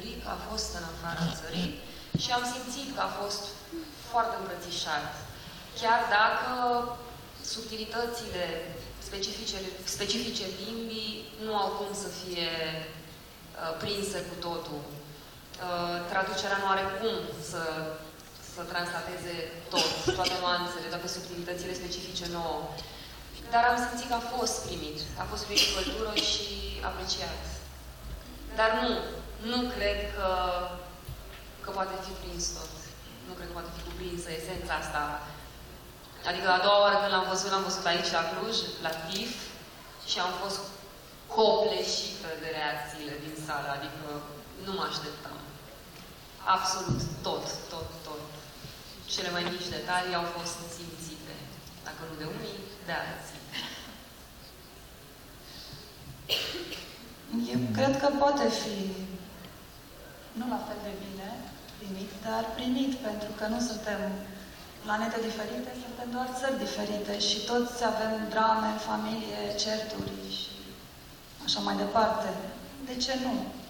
a fost în afara țării și am simțit că a fost foarte îmbrățișat. Chiar dacă subtilitățile specifice limbii nu au cum să fie prinse cu totul. Traducerea nu are cum să translateze toate nuanțele, toate subtilitățile specifice nouă. Dar am simțit că a fost primit. A fost primit cu căldură și apreciat. Dar nu cred că poate fi prins tot. Nu cred că poate fi cuprinsă esența asta. Adică a doua oară când l-am văzut aici la Cluj, la TIF, și am fost copleșită de reacțiile din sală. Adică nu mă așteptam. Absolut tot. Cele mai mici detalii au fost simțite. Dacă nu de unii, de alții. Eu cred că poate fi nu la fel de bine primit, dar primit, pentru că nu suntem planete diferite, suntem doar țări diferite și toți avem drame, familie, certuri și așa mai departe. De ce nu?